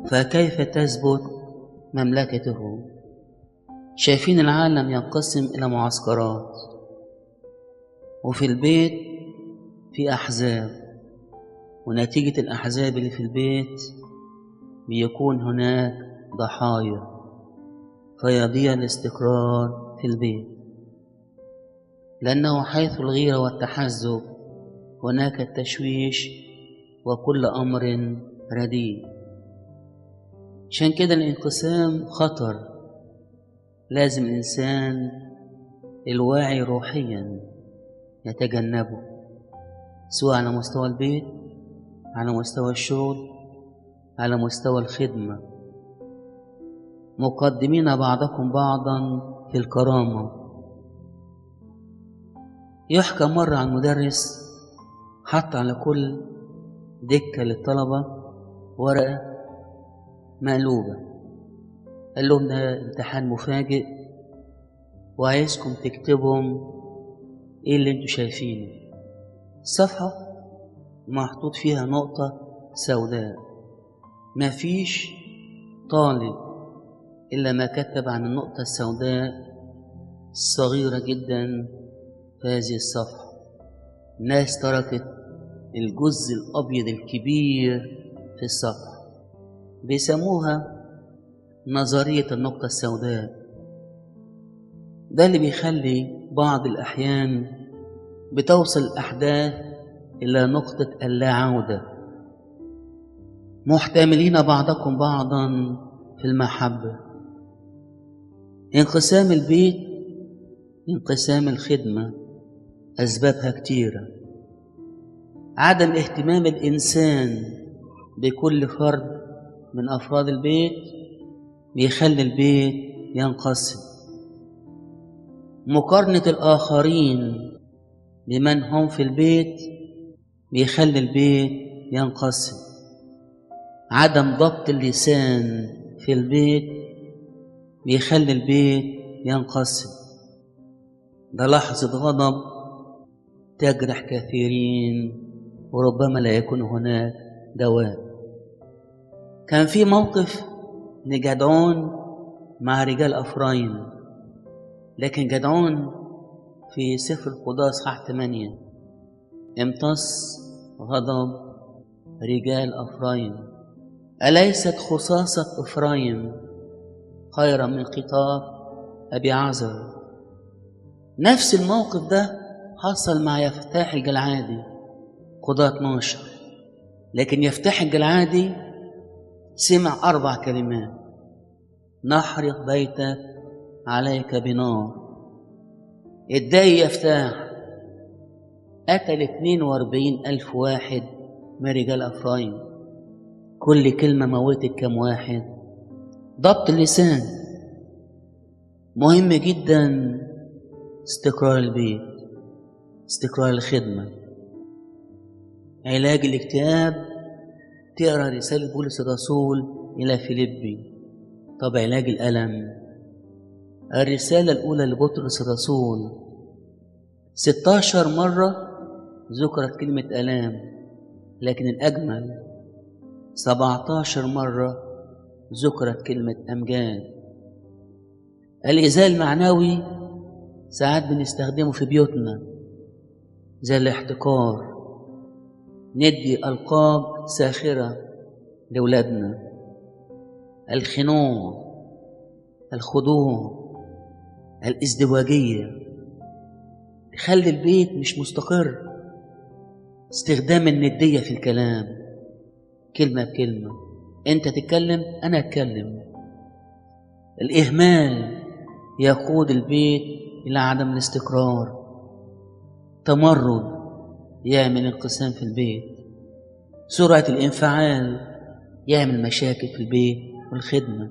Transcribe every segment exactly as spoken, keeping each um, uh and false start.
فكيف تثبت مملكته؟ شايفين العالم ينقسم إلى معسكرات، وفي البيت في أحزاب، ونتيجة الأحزاب اللي في البيت بيكون هناك ضحايا، فيضيع الاستقرار في البيت، لأنه حيث الغيرة والتحزب هناك التشويش وكل أمر رديء. عشان كده الانقسام خطر، لازم الإنسان الواعي روحيا يتجنبه، سواء على مستوى البيت، على مستوى الشغل، على مستوى الخدمة. مقدمين بعضكم بعضا في الكرامة. يحكى مرة عن مدرس حط على كل دكة للطلبة ورقة مقلوبة، قال لهم ده امتحان مفاجئ وعايزكم تكتبهم ايه اللي انتوا شايفينه. الصفحة محطوط فيها نقطة سوداء، مفيش طالب إلا ما كتب عن النقطة السوداء الصغيرة جدا في هذه الصفحة. الناس تركت الجزء الأبيض الكبير في الصفحة، بيسموها نظرية النقطة السوداء. ده اللي بيخلي بعض الأحيان بتوصل الأحداث إلى نقطة اللا عودة. محتملين بعضكم بعضا في المحبة. انقسام البيت، انقسام الخدمة، أسبابها كتيرة. عدم اهتمام الإنسان بكل فرد من أفراد البيت بيخلي البيت ينقسم. مقارنة الآخرين بمن هم في البيت بيخلي البيت ينقسم. عدم ضبط اللسان في البيت بيخلي البيت ينقسم. ده لحظة غضب تجرح كثيرين وربما لا يكون هناك دواء. كان في موقف لجدعون مع رجال أفرايم، لكن جدعون في سفر القضاء اصحاح ثمانية امتص غضب رجال أفرايم. أليست خصاصة أفرايم خيرا من خطاب أبي عازر؟ نفس الموقف ده حصل مع يفتاح الجلعادي قضاء اتناشر، لكن يفتاح الجلعادي سمع أربع كلمات: نحرق بيتك عليك بنار. اتضايق يفتاح، قتل اتنين واربعين ألف واحد من رجال أفرايم. كل كلمة موتت كم واحد؟ ضبط اللسان مهم جدا. استقرار البيت، استقرار الخدمة. علاج الاكتئاب، تقرأ رسالة بولس الرسول إلى فيليبي. طب علاج الألم، الرسالة الأولى لبطرس الرسول ستاشر مرة ذكرت كلمة ألام، لكن الأجمل سبعتاشر مرة ذكرت كلمة أمجاد. الإزاء المعنوي ساعات بنستخدمه في بيوتنا زي الاحتقار، ندي ألقاب ساخرة لأولادنا. الخنوع، الخضوع، الازدواجية تخلي البيت مش مستقر. استخدام الندية في الكلام، كلمة بكلمة، انت تتكلم انا اتكلم. الإهمال يقود البيت إلى عدم الاستقرار. تمرد يعمل انقسام في البيت. سرعة الانفعال يعمل مشاكل في البيت والخدمة.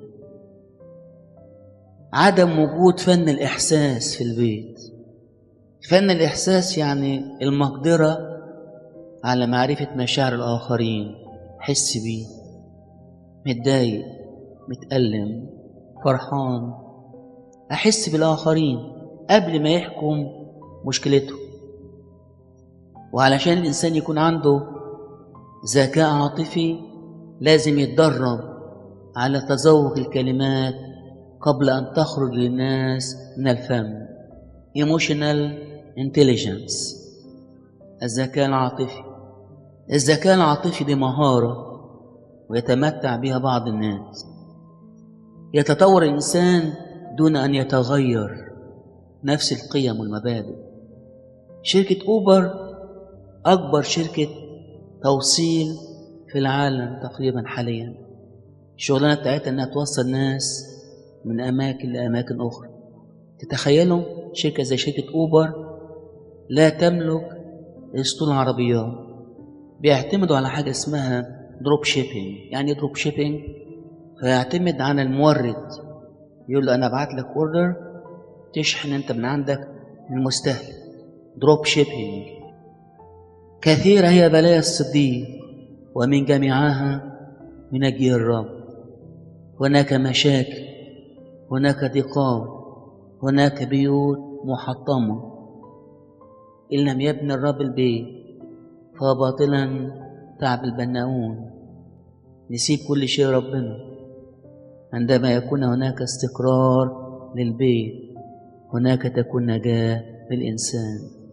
عدم وجود فن الإحساس في البيت. فن الإحساس يعني المقدرة على معرفة مشاعر الآخرين، حس بيه، متضايق، متألم، فرحان، أحس بالآخرين قبل ما يحكم مشكلته. وعلشان الإنسان يكون عنده ذكاء عاطفي لازم يتدرب على تذوق الكلمات قبل أن تخرج للناس من الفم. Emotional Intelligence، الذكاء العاطفي. الذكاء العاطفي دي مهارة ويتمتع بها بعض الناس. يتطور الإنسان دون أن يتغير نفس القيم والمبادئ. شركة أوبر أكبر شركة توصيل في العالم تقريبا حاليا. الشغلانة بتاعتها أنها توصل ناس من أماكن لأماكن أخرى. تتخيلوا شركة زي شركة أوبر لا تملك اسطول عربيات، بيعتمدوا على حاجة اسمها دروب شيبينج. يعني دروب شيبينج فيعتمد على المورد، يقول له أنا أبعت لك أوردر تشحن أنت من عندك المستهلك. دروب شيبينج. كثيرة هي بلايا الصديق ومن جميعها ينجيه الرب. هناك مشاكل، هناك ضيقات، هناك بيوت محطمة. إن لم يبني الرب البيت فباطلا تعب البناؤون. نسيب كل شيء ربنا. عندما يكون هناك استقرار للبيت هناك تكون نجاة للإنسان.